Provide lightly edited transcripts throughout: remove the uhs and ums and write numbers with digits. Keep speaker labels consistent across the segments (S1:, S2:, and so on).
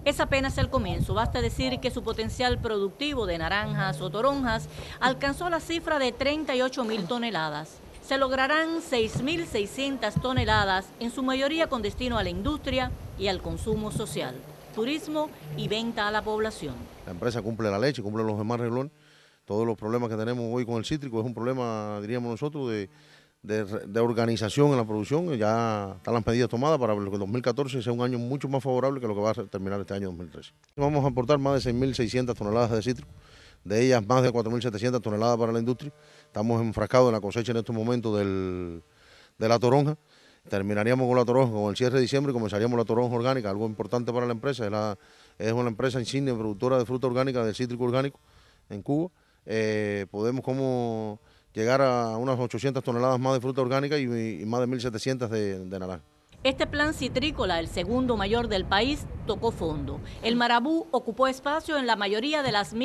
S1: Es apenas el comienzo, basta decir que su potencial productivo de naranjas o toronjas alcanzó la cifra de 38.000 toneladas. Se lograrán 6.600 toneladas, en su mayoría con destino a la industria y al consumo social, turismo y venta a la población.
S2: La empresa cumple la leche, cumple los demás renglones. Todos los problemas que tenemos hoy con el cítrico es un problema, diríamos nosotros, de organización en la producción. Ya están las medidas tomadas para que el 2014 sea un año mucho más favorable que lo que va a terminar este año 2013. Vamos a aportar más de 6.600 toneladas de cítrico, de ellas más de 4.700 toneladas para la industria. Estamos enfrascados en la cosecha en estos momentos de la toronja. Terminaríamos con la toronja con el cierre de diciembre y comenzaríamos la toronja orgánica, algo importante para la empresa. Es una empresa insignia productora de fruta orgánica, del cítrico orgánico en Cuba. Podemos como llegar a unas 800 toneladas más de fruta orgánica y más de 1.700 de naranja.
S1: Este plan citrícola, el segundo mayor del país, tocó fondo. El Marabú ocupó espacio en la mayoría de las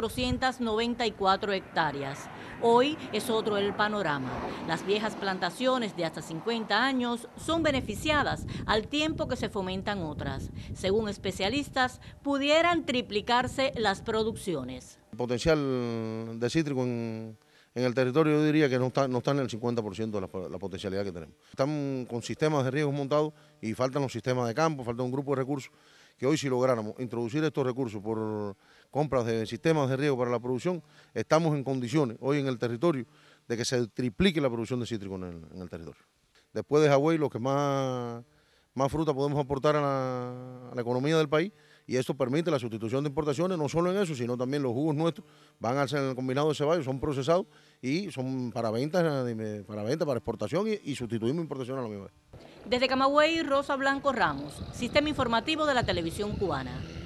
S1: 1.494 hectáreas. Hoy es otro el panorama. Las viejas plantaciones de hasta 50 años son beneficiadas al tiempo que se fomentan otras. Según especialistas, pudieran triplicarse las producciones.
S2: El potencial de cítrico en el territorio yo diría que no está en el 50% de la potencialidad que tenemos. Están con sistemas de riego montados y faltan los sistemas de campo, falta un grupo de recursos que hoy si lográramos introducir estos recursos por compras de sistemas de riego para la producción, estamos en condiciones hoy en el territorio de que se triplique la producción de cítrico en el territorio. Después de Hawái, lo que más fruta podemos aportar a la economía del país, y esto permite la sustitución de importaciones, no solo en eso, sino también los jugos nuestros van al ser combinado de ceballos, son procesados y son para venta, para exportación y sustituimos importación a la misma vez.
S1: Desde Camagüey, Rosa Blanco Ramos, Sistema Informativo de la Televisión Cubana.